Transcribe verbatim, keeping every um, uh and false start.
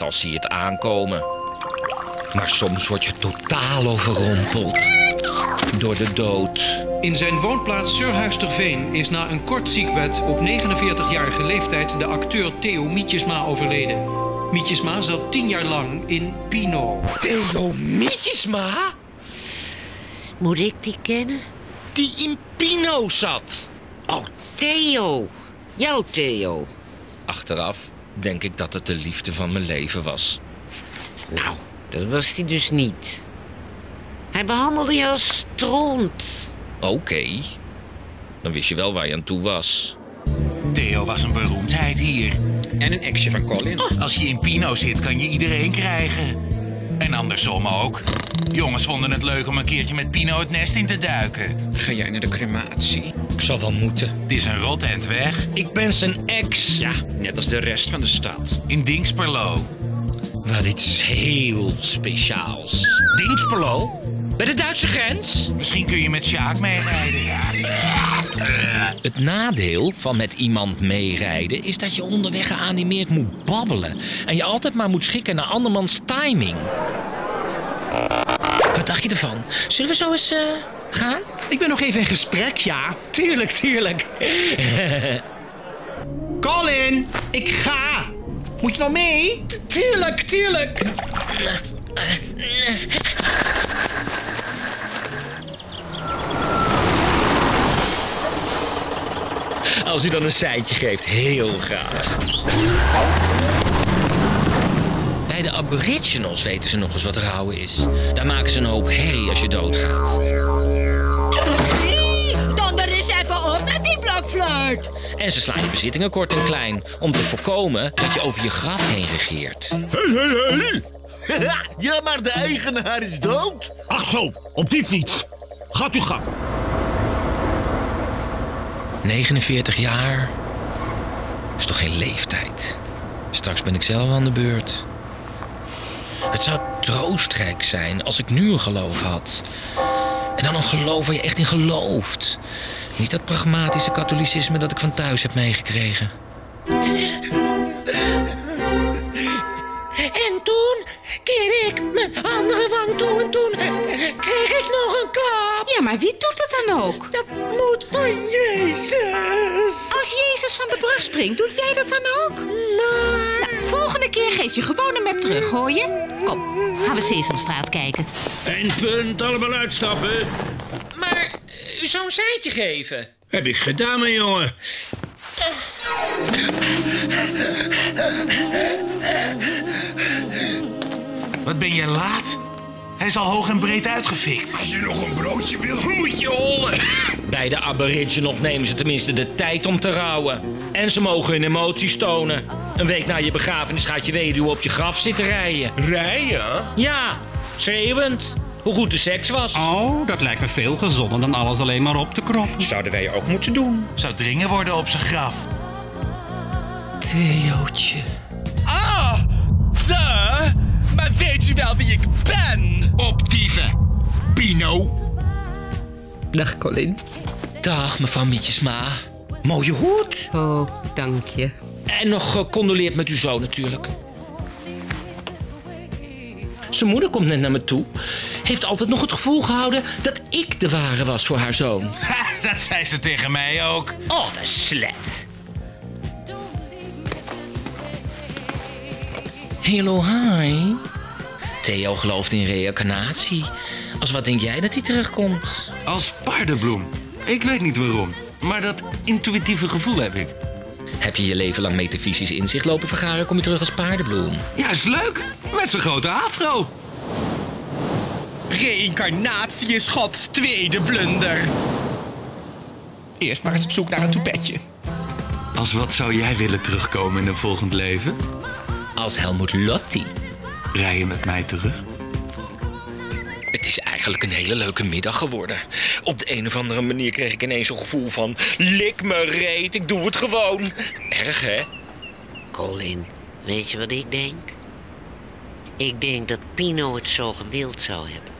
als zie je het aankomen. Maar soms word je totaal overrompeld door de dood. In zijn woonplaats Surhuisterveen is na een kort ziekbed op negenenveertigjarige leeftijd de acteur Theo Mietjesma overleden. Mietjesma zat tien jaar lang in Pino. Theo Mietjesma? Moet ik die kennen? Die in Pino zat. Oh, Theo. Jouw Theo. Achteraf denk ik dat het de liefde van mijn leven was. Nou, dat was hij dus niet. Hij behandelde je als stront. Oké. Okay. Dan wist je wel waar je aan toe was. Theo was een beroemdheid hier. En een exje van Colin. Oh, als je in Pino zit, kan je iedereen krijgen. En andersom ook. Jongens vonden het leuk om een keertje met Pino het nest in te duiken. Ga jij naar de crematie? Ik zal wel moeten. Het is een rot eind weg. Ik ben zijn ex. Ja, net als de rest van de stad. In Dingsperlo. Wat iets heel speciaals. Dingsperlo? Bij de Duitse grens? Misschien kun je met Sjaak meerijden. Het nadeel van met iemand meerijden is dat je onderweg geanimeerd moet babbelen. En je altijd maar moet schikken naar andermans timing. Wat dacht je ervan? Zullen we zo eens uh, gaan? Ik ben nog even in gesprek, ja. Tuurlijk, tuurlijk. Colin, ik ga. Moet je nog mee? Tuurlijk, tuurlijk. Als u dan een seintje geeft, heel graag. Bij de aboriginals weten ze nog eens wat rouwen is. Daar maken ze een hoop herrie als je doodgaat. Dan er eens even op met die blokfluit. En ze slaan je bezittingen kort en klein, om te voorkomen dat je over je graf heen regeert. Hé, hé, hé! Ja, maar de eigenaar is dood. Ach zo, op die fiets. Gaat u gang. negenenveertig jaar is toch geen leeftijd? Straks ben ik zelf aan de beurt. Het zou troostrijk zijn als ik nu een geloof had. En dan een geloof waar je echt in gelooft. Niet dat pragmatische katholicisme dat ik van thuis heb meegekregen. En toen keerde ik mijn andere wang toe en toen kreeg ik nog een klap. Ja, maar wie doet het dan ook? Dat moet van Jezus. Als Jezus van de brug springt, doe jij dat dan ook? Maar... Nou, volgende keer geef je gewoon een map terug, hoor je? Kom, gaan we Sesamstraat kijken. Eindpunt, allemaal uitstappen. Maar u zou een seintje geven. Heb ik gedaan, mijn jongen. Wat ben je laat? Hij is al hoog en breed uitgefikt. Als je nog een broodje wil, Moet je hollen. Bij de aboriginals nemen ze tenminste de tijd om te rouwen. En ze mogen hun emoties tonen. Een week na je begrafenis gaat je weduwe op je graf zitten rijden. rijden? Ja, schreeuwend. Hoe goed de seks was. Oh, dat lijkt me veel gezonder dan alles alleen maar op te kroppen. Zouden wij ook moeten doen. Zou dringen worden op zijn graf. Theootje. Ah, duh. Maar weet u wel wie ik ben? Optieven. Pino. Dag, Colin. Dag, mevrouw Mietjesma. Mooie hoed. Oh, dank je. En nog gecondoleerd met uw zoon natuurlijk. Zijn moeder komt net naar me toe. Heeft altijd nog het gevoel gehouden dat ik de ware was voor haar zoon. Ha, dat zei ze tegen mij ook. Oh, de slet. Hallo, hi. Theo gelooft in reïncarnatie. Als wat denk jij dat hij terugkomt? Als paardenbloem. Ik weet niet waarom, maar dat intuïtieve gevoel heb ik. Heb je je leven lang metafysisch inzicht lopen vergaren, kom je terug als paardenbloem. Ja, is leuk. Met zijn grote afro. Reïncarnatie is Gods tweede blunder. Eerst maar eens op zoek naar een toepetje. Als wat zou jij willen terugkomen in een volgend leven? Als Helmut Lotti. Rij je met mij terug? Het is eigenlijk een hele leuke middag geworden. Op de een of andere manier kreeg ik ineens zo'n gevoel van... lik me reet, ik doe het gewoon. Erg, hè? Colin, weet je wat ik denk? Ik denk dat Pino het zo gewild zou hebben.